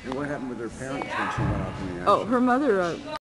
And what happened with her parents when she went off in the Oh, accident? her mother